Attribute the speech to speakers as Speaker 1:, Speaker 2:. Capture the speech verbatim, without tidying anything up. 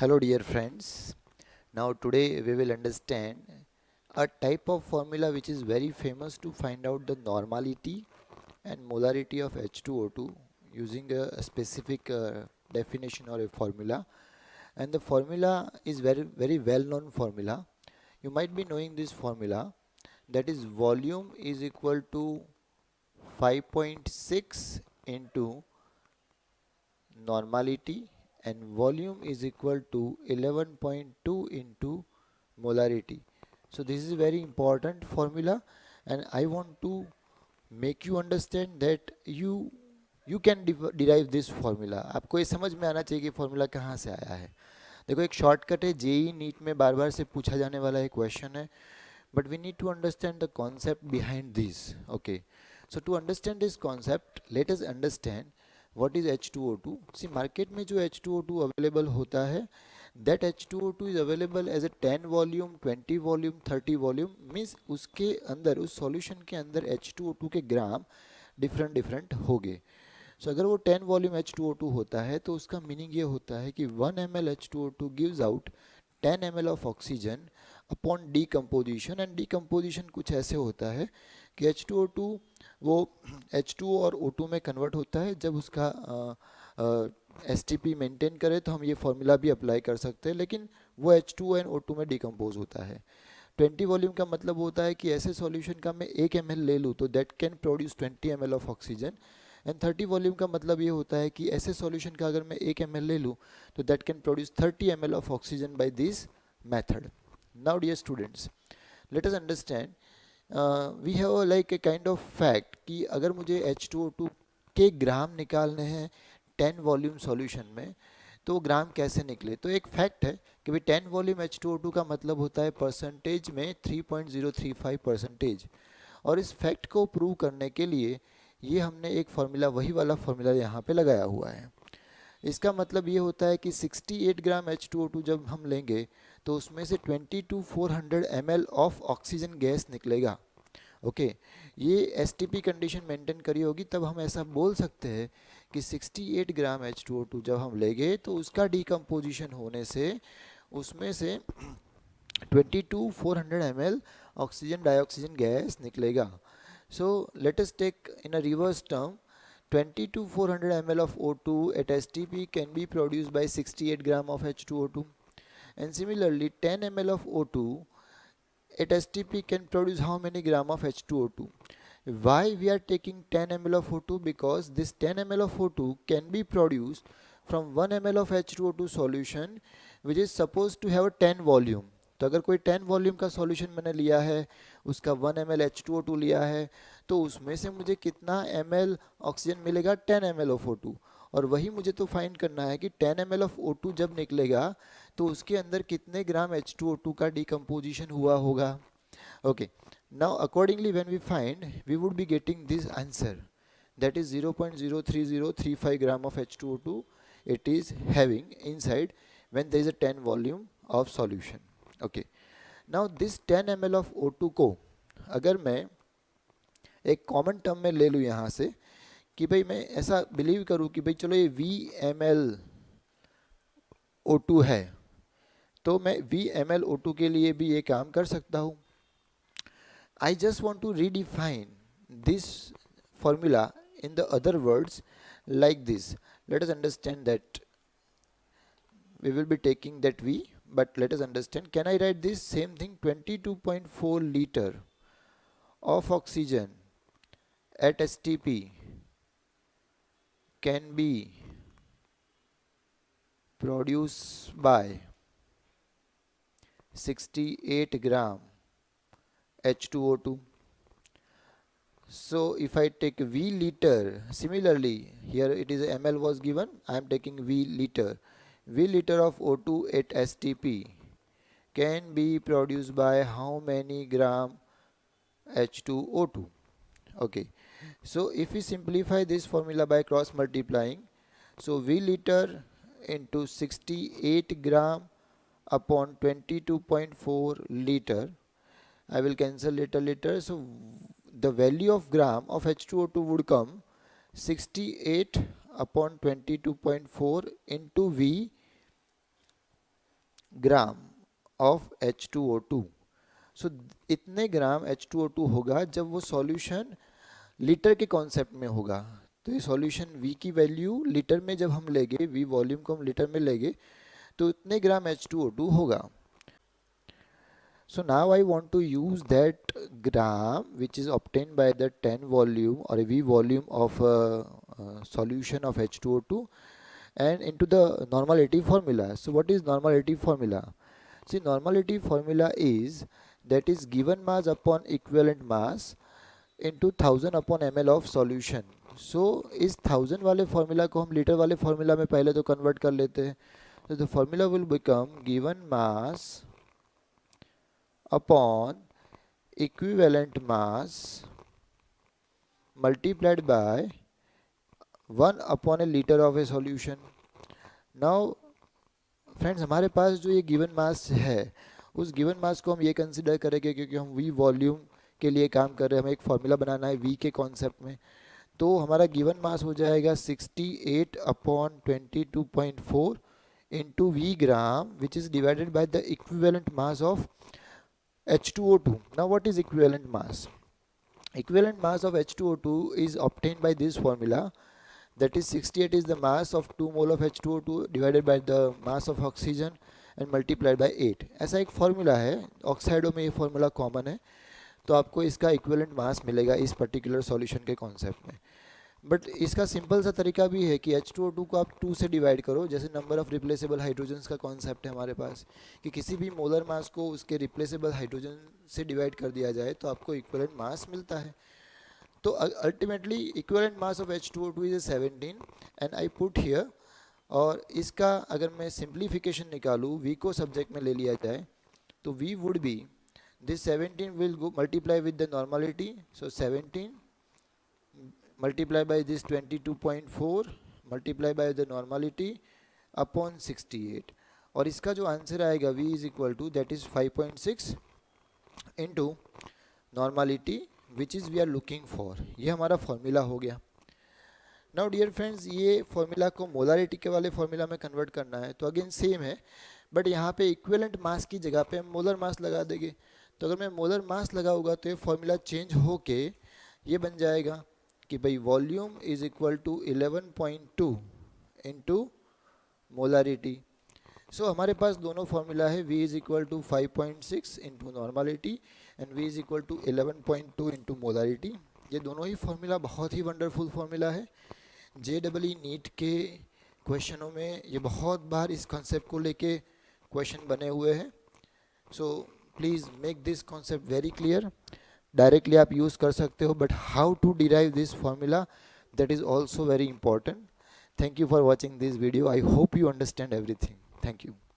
Speaker 1: Hello dear friends. Now today we will understand a type of formula which is very famous to find out the normality and molarity of H two O two using a, a specific uh, definition or a formula, and the formula is very very well known formula. You might be knowing this formula, that is volume is equal to five point six into normality and volume is equal to eleven point two into molarity. So this is a very important formula, and I want to make you understand that you you can derive this formula. आपको ये समझ में आना चाहिए कि formula कहाँ से आया है. देखो, एक शॉर्टकट है, जेई नीट में बार बार से पूछा जाने वाला एक क्वेश्चन है, but we need to understand the concept behind this. Okay, so to understand this concept, let us understand what is H two O two. See, market में जो H two O two available होता है, that H two O two is available as a ten volume, twenty volume, thirty volume, means उसके अंदर, उस solution के अंदर H two O two के ग्राम different different होंगे. So अगर वो ten volume H two O two होता है तो उसका मीनिंग ये होता है कि one ml H two O two gives out ten ml of oxygen upon decomposition. And decomposition कुछ ऐसे होता है कि H two O two वो H two O और O two में कन्वर्ट होता है. जब उसका एस टी पी मेंटेन करे तो हम ये फॉर्मूला भी अप्लाई कर सकते हैं, लेकिन वो H two O and O two में डिकम्पोज होता है. ट्वेंटी वॉल्यूम का मतलब होता है कि ऐसे सॉल्यूशन का मैं एक एम एल ले लूँ तो that can produce twenty M L of oxygen. And thirty volume का मतलब ये होता है कि ऐसे सॉल्यूशन का अगर मैं एक एम एल ले लूँ तो that can produce thirty M L of oxygen by this method. Now dear students, let us understand, uh, we have a, like a kind of fact कि अगर मुझे H two O two के ग्राम निकालने हैं ten volume solution में तो ग्राम कैसे निकले. तो एक फैक्ट है कि भाई ten volume H two O two का मतलब होता है परसेंटेज में three point zero three five percentage. और इस फैक्ट को प्रूव करने के लिए ये हमने एक फार्मूला, वही वाला फार्मूला यहाँ पे लगाया हुआ है. इसका मतलब ये होता है कि sixty eight gram H two O two जब हम लेंगे तो उसमें से twenty two four hundred M L of oxygen gas निकलेगा. Okay okay. ये S T P condition maintain करी होगी तब हम ऐसा बोल सकते हैं कि sixty eight gram H two O two जब हम लेंगे तो उसका डिकम्पोजिशन होने से उसमें से twenty two four hundred M L oxygen dioxygen gas निकलेगा. So let us take in a reverse term, twenty two four hundred M L of O two at S T P can be produced by sixty eight gram of H two O two. And similarly, ten m l of O two at S T P can produce how many gram of H two O two? Why we are taking ten m l of O two? Because this ten m l of O two can be produced from one m l of H two O two solution which is supposed to have a ten volume. तो अगर कोई ten volume का solution मैंने लिया है, उसका one M L H two O two लिया है, तो उसमें से मुझे कितना एम एल ऑक्सीजन मिलेगा, ten M L of O two. और वही मुझे तो फाइंड करना है कि ten M L of O two जब निकलेगा तो उसके अंदर कितने gram H two O two का डिकम्पोजिशन हुआ होगा. Okay, now accordingly when we find we would be getting this answer, that is zero point zero three zero three five gram of H two O two it is having inside when there is a ten volume of solution. Okay, now this ten M L of O two को अगर मैं एक common term में ले लूँ यहाँ से कि भाई मैं ऐसा बिलीव करूँ कि भाई चलो ये V M L O two है, तो मैं V M L O two के लिए भी ये काम कर सकता हूँ. I just want to redefine this formula in the other words like this. Let us understand that we will be taking that V, but let us understand, can I write this same thing, twenty-two point four liter of oxygen at S T P can be produced by sixty-eight gram H two O two. So if I take V liter, similarly here it is ml was given, I am taking V liter. V liter of O two at S T P can be produced by how many gram H two O two? Okay, so if we simplify this formula by cross multiplying, so V liter into sixty-eight gram upon twenty-two point four liter, I will cancel liter liter, so the value of gram of H two O two would come sixty-eight upon twenty-two point four into V gram of H two O two. So इतने gram H two O two होगा जब वो solution litre के concept में होगा। तो ये solution V की वैल्यू लीटर में जब हम लेंगे, V वॉल्यूम को हम लीटर में लेंगे, तो इतने gram H two O two होगा। So now I want to use that gram which is obtained by the ten volume or V volume of a, a solution of H two O two and into the normality formula. So what is normality formula? See, normality formula is that is given mass upon equivalent mass into thousand upon ml of solution. So इस thousand वाले formula को हम litre वाले formula में पहले तो convert कर लेते हैं. So the formula will become given mass upon equivalent mass multiplied by one upon a liter of a solution. Now friends, हमारे पास जो ये गिवन मास है उस गिवन मास को हम ये कंसिडर करेंगे क्योंकि हम वी वॉल्यूम के लिए काम कर रहे हैं, हमें एक फॉर्मूला बनाना है वी के कॉन्सेप्ट में। तो हमारा गिवन मास हो जाएगा sixty eight upon twenty two point four into V gram which is divided by the equivalent mass of H two O two. Now what is equivalent mass? Equivalent mass of H two O two is obtained by this formula, that is sixty-eight is the mass of two mole of H two O two divided by the mass of oxygen and multiplied by eight. ऐसा एक formula है, ऑक्साइडों में ये formula common है, तो आपको इसका equivalent mass मिलेगा इस पर्टिकुलर सॉल्यूशन के कॉन्सेप्ट में। बट इसका सिंपल सा तरीका भी है कि एच टू ओ टू को आप टू से डिवाइड करो, जैसे नंबर ऑफ रिप्लेसेबल हाइड्रोजन्स का कॉन्सेप्ट है हमारे पास कि किसी भी मोलर मास को उसके रिप्लेसेबल हाइड्रोजन से डिवाइड कर दिया जाए तो आपको इक्विवेलेंट मास मिलता है। तो ultimately equivalent mass of H two O two is seventeen and I put here, और इसका अगर मैं सिंप्लीफिकेशन निकालूँ, वी को सब्जेक्ट में ले लिया जाए तो we would be this seventeen will go multiply with the normality, so seventeen multiply by this twenty-two point four multiply by the normality upon sixty-eight, और इसका जो आंसर आएगा V is equal to that is five point six into normality which is we are looking for। ये हमारा formula हो गया। Now dear friends, ये formula को मोलारिटी के वाले फॉर्मूला में कन्वर्ट करना है तो अगेन सेम है, बट यहाँ पे इक्विवेलेंट मास की जगह पे हम मोलर मास लगा देंगे। तो अगर मैं मोलर मास लगाऊंगा तो ये फॉर्मूला चेंज होके ये बन जाएगा कि भाई volume is equal to eleven point two into molarity. So हमारे पास दोनों फॉर्मूला है, V is equal to five point six into normality and V is equal to eleven point two into molarity. ये दोनों ही फॉर्मूला बहुत ही wonderful formula है। जे double E NEET के क्वेश्चनों में ये बहुत बार इस कॉन्सेप्ट को लेके क्वेश्चन बने हुए हैं। So please make this concept very clear. Directly आप यूज़ कर सकते हो, but how to derive this formula, that is also very important. Thank you for watching this video. I hope you understand everything. Thank you.